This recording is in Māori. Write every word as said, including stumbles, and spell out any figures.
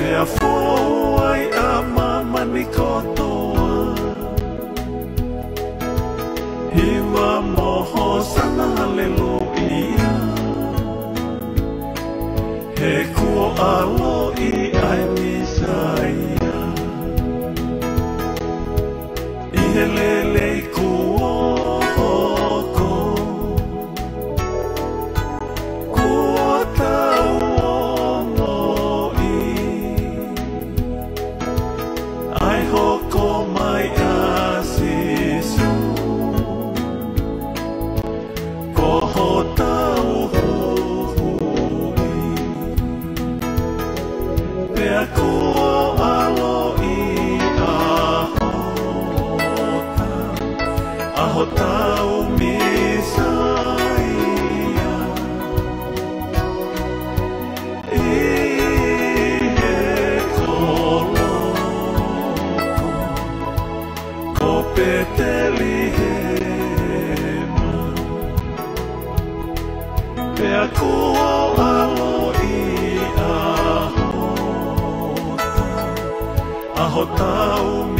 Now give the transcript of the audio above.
Pea foi a mama ni kotoa Hiwa moho sana haleluia He kuo alo i ai misaia I he lele i kuo oko Kuo tau ongo i Ai hoko mai a sisu Koho tau hui Pea kuo alo i ahota Ahotau misaia I he koloko Ko peteli hema Pea kuo alo i ahota Ahotau